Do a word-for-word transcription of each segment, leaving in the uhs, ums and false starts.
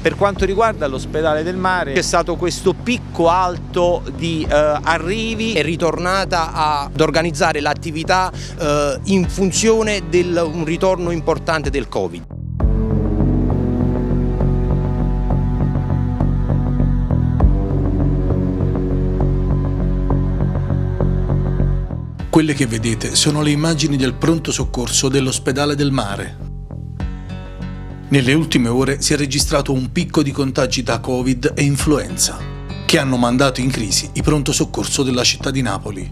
Per quanto riguarda l'ospedale del mare c'è stato questo picco alto di eh, arrivi. È ritornata ad organizzare l'attività eh, in funzione di un ritorno importante del Covid. Quelle che vedete sono le immagini del pronto soccorso dell'ospedale del mare. Nelle ultime ore si è registrato un picco di contagi da Covid e influenza, che hanno mandato in crisi i pronto soccorso della città di Napoli.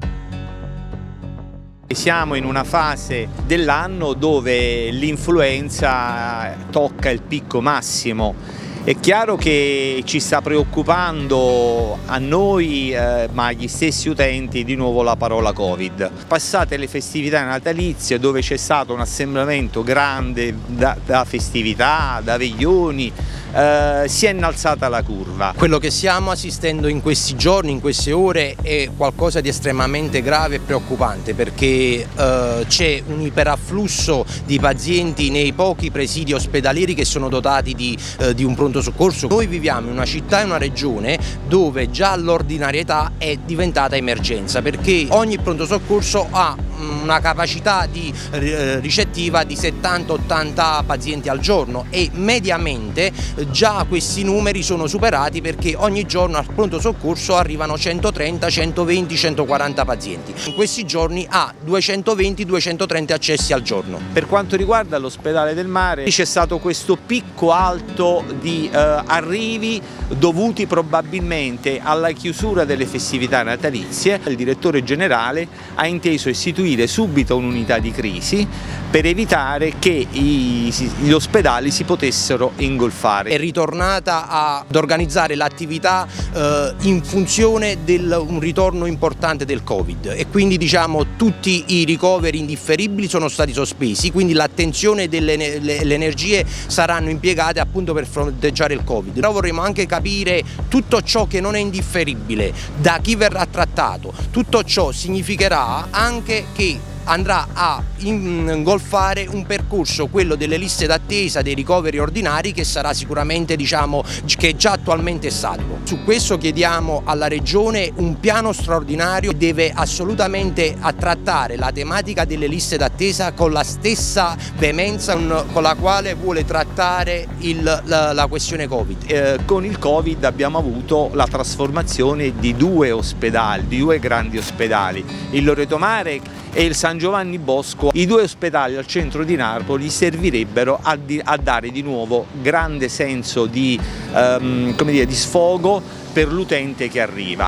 Siamo in una fase dell'anno dove l'influenza tocca il picco massimo. È chiaro che ci sta preoccupando a noi eh, ma agli stessi utenti di nuovo la parola Covid. Passate le festività natalizie dove c'è stato un assembramento grande da, da festività, da veglioni, eh, si è innalzata la curva. Quello che stiamo assistendo in questi giorni, in queste ore, è qualcosa di estremamente grave e preoccupante perché eh, c'è un iperafflusso di pazienti nei pochi presidi ospedalieri che sono dotati di, eh, di un pronto soccorso. Noi viviamo in una città e una regione dove già l'ordinarietà è diventata emergenza perché ogni pronto soccorso ha una capacità di eh, ricettiva di settanta ottanta pazienti al giorno e mediamente già questi numeri sono superati perché ogni giorno al pronto soccorso arrivano centotrenta, centoventi, centoquaranta pazienti. In questi giorni ha duecentoventi duecentotrenta accessi al giorno. Per quanto riguarda l'ospedale del mare c'è stato questo picco alto di eh, arrivi dovuti probabilmente alla chiusura delle festività natalizie. Il direttore generale ha inteso istituire subito un'unità di crisi per evitare che i, gli ospedali si potessero ingolfare. È ritornata ad organizzare l'attività eh, in funzione di un ritorno importante del Covid e quindi diciamo tutti i ricoveri indifferibili sono stati sospesi, quindi l'attenzione delle le energie saranno impiegate appunto per fronteggiare il Covid. Però vorremmo anche capire tutto ciò che non è indifferibile, da chi verrà trattato. Tutto ciò significherà anche che andrà a ingolfare un percorso, quello delle liste d'attesa dei ricoveri ordinari, che sarà sicuramente, diciamo, che già attualmente è saturo. Su questo chiediamo alla Regione un piano straordinario che deve assolutamente trattare la tematica delle liste d'attesa con la stessa veemenza con la quale vuole trattare il, la, la questione Covid. Eh, con il Covid abbiamo avuto la trasformazione di due ospedali, di due grandi ospedali, il Loreto Mare e il San Giovanni Bosco. I due ospedali al centro di Napoli servirebbero a, di, a dare di nuovo grande senso di, um, come dire, di sfogo per l'utente che arriva.